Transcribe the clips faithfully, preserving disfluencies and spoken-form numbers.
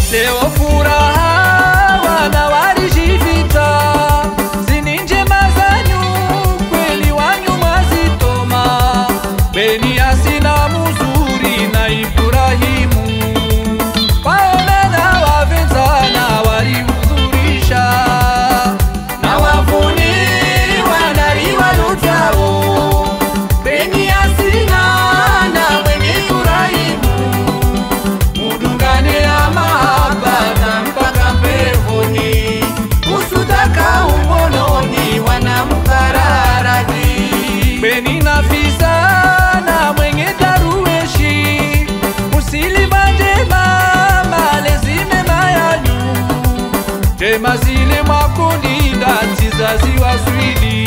Leo furaha wana walijivita, zini njema zanyu kweli wanyu mwazitoma. Beni asina muzuri na Ibrahimu, waona na wavenzana walihuzurisha. Na wavuni wanariwa lutao, Beni asina na mwenye Ibrahimu, mudungane ya mahaba mpaka mbevuni, usutaka umononi wanamkararadi. Beni nafisa na mwenye Daruweshi, musilima njema malezi mema yanyu, njema zile mwakundinda tizazi waswidi,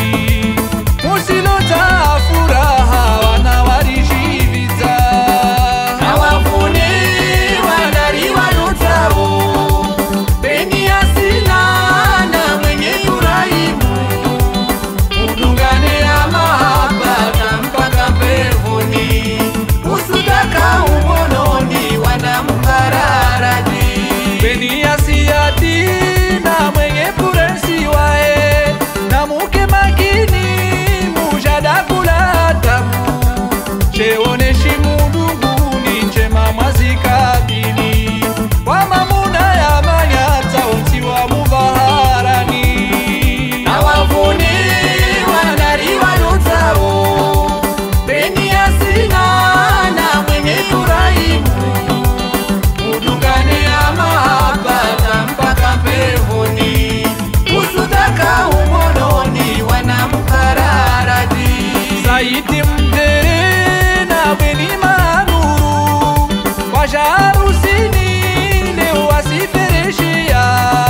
musilota furaha wana walijivita. Na wavuni wanariwa lutao, Beni asina na mwenye Ibrahimu, mudungane ya mahaba mpaka mbevuni, usutaka umononi wanamkararadi. Beni asiati na mwenye Purensi wae, na muke makini mujada kula tamu, cheoneshi mudunguni njema mwazikabili, kwa mamuna ya manyata utiwa mubaharani. Na wavuni wanariwa lutao, Beni asina na mwenye Ibrahimu, mudungane ya mahaba mpaka mbevuni, usutaka umononi wanamkararadi. Zaidi mdere na Beni manuru, waja harusini leo wasifereshia,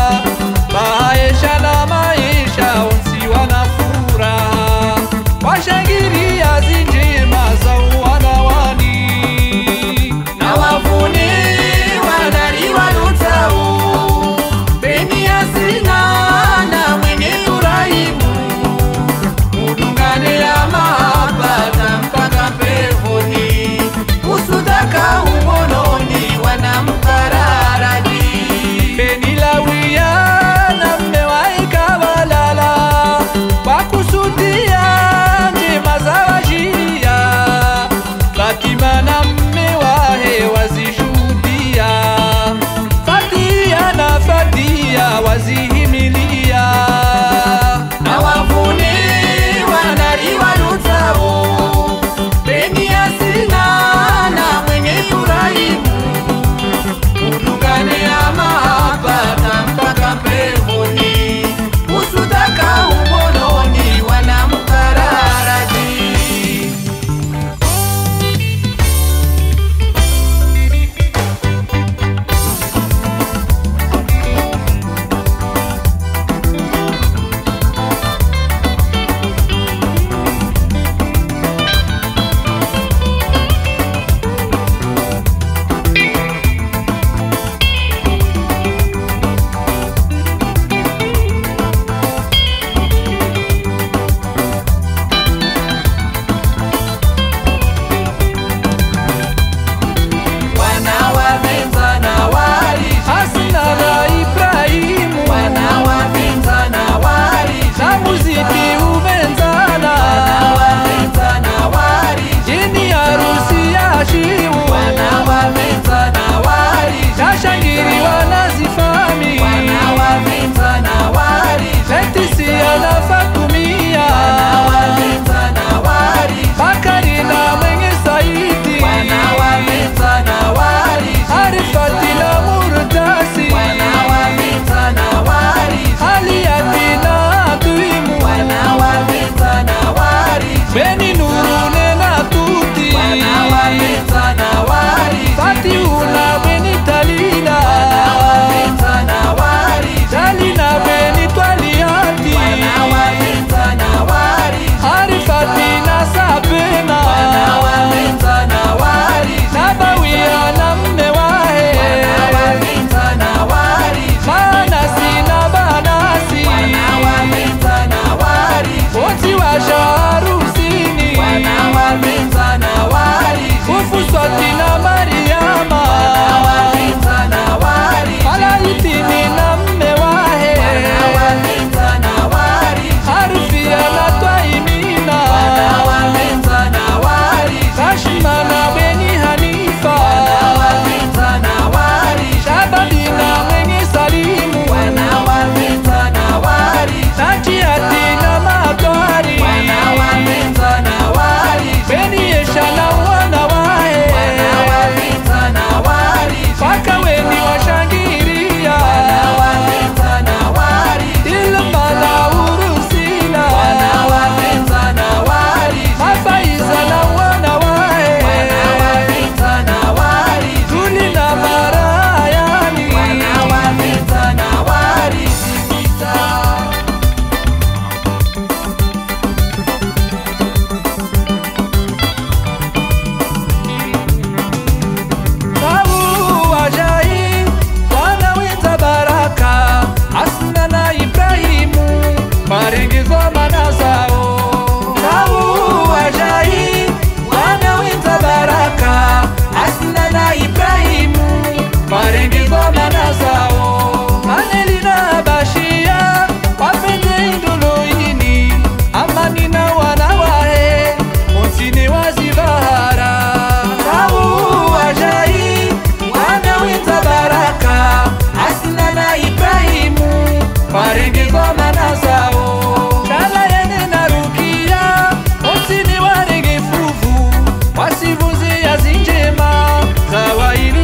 maisha na maisha onsi wanafuraha, washangiria zinjema za wanawani. Na wavuni wanariwa lutao, Beni asina na mwenye Ibrahimu, mudungane ya mahaba mpaka mbevuni, usutaka umononi wanamkararadi. Beni lawia na mmewaika walala, wakusudia njema za wajia, Fatima na mmewahe wazishuhudia, Fatia na Fatia wazihimilia. Na wavuni wanariwa lutao, Beni asina na mwenye Ibrahimu, mudungane ya mahaba mpaka mbevuni, usutaka umononi wanamkararadi. Beni nuru nena tuti, wana wapenzana kawaili